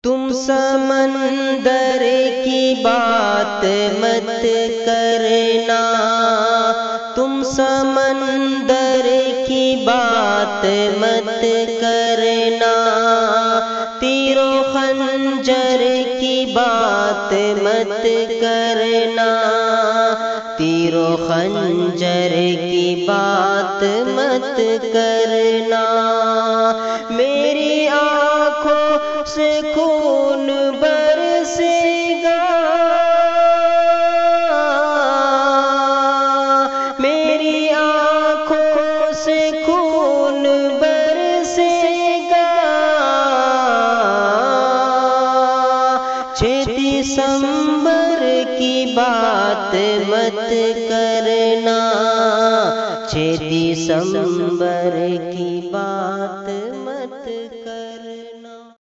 तुम समंदर की बात मत करना, तुम समंदर की बात मत करना, तीरों खंजर की बात मत करना, तीरों खंजर की बात मत करना। मेरी आँखों से खून बरसेगा, मेरी आँखों से खून बरसेगा। 6 दिसंबर की बात मत करना, 6 दिसंबर